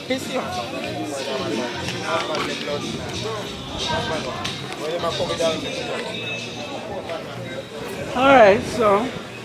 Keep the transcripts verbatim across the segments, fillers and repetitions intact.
Alright, so.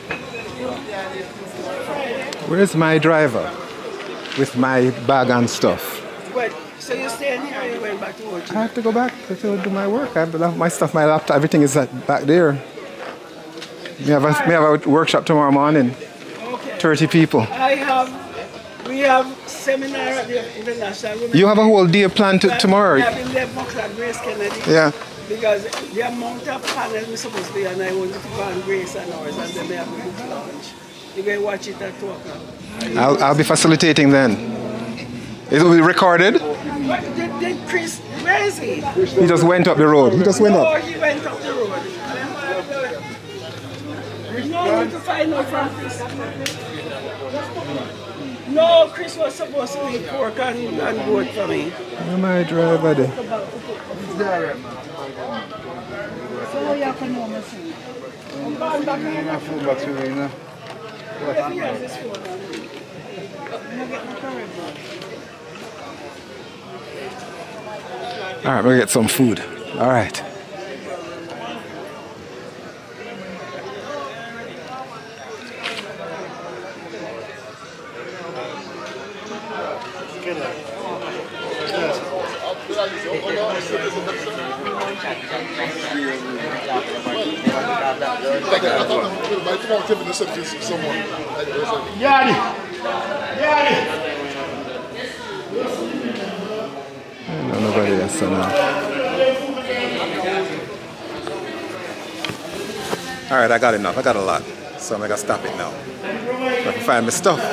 Where's my driver? With my bag and stuff. Wait, so you're staying here or you went back to work? I have to go back to do my work. I have my stuff, my laptop, everything is back there. We have a, we have a workshop tomorrow morning. Okay. thirty people. I have, we have seminar at the International Women's You have a whole day planned to, tomorrow? We have eleven o'clock Grace Kennedy. Yeah. Because the amount of panels we're supposed to be and I wanted to go on Grace and ours and then they have a book launch. You can watch it at two o'clock. I'll, I'll be facilitating then. It will be recorded? What did, did Chris, where is he? He just went up the road. He just went no, up. Oh, he went up the road. No need to find out from Chris. No, Chris was supposed to eat pork and, and goat for me. Where am I driver there? So you can know me soon. I'm going back here. If he has his phone on me, I'm going to get my current one. All right, we'll get some food. All right. Yadi! Yadi! No, nobody else so now. All right, I got enough. I got a lot. So I'm going to stop it now. I can find my stuff.